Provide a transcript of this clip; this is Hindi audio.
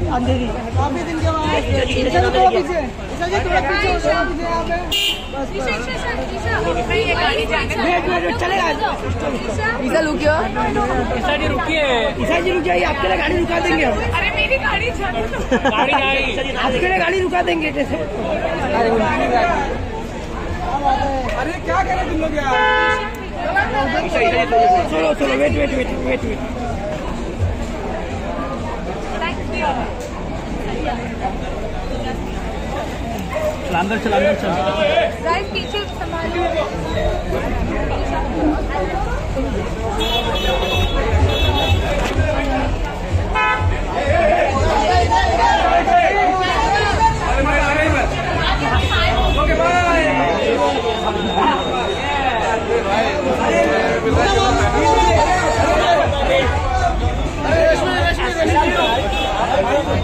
अंधेरी काफी दिन के बाद ईशा जी थोड़ा पीछे हो जाओ यहाँ पे बस चलेगा ईशा रुकिए ईशा जी रुकिए आपके लिए गाड़ी रुका देंगे अरे मेरी गाड़ी आपके लिए गाड़ी रुका देंगे जैसे अरे क्या करें तुम लोग यार चलो वेट अंदर चल पीछे संभालो